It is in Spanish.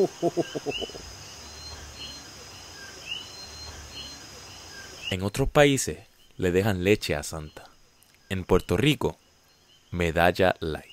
En otros países le dejan leche a Santa. En Puerto Rico, medalla light.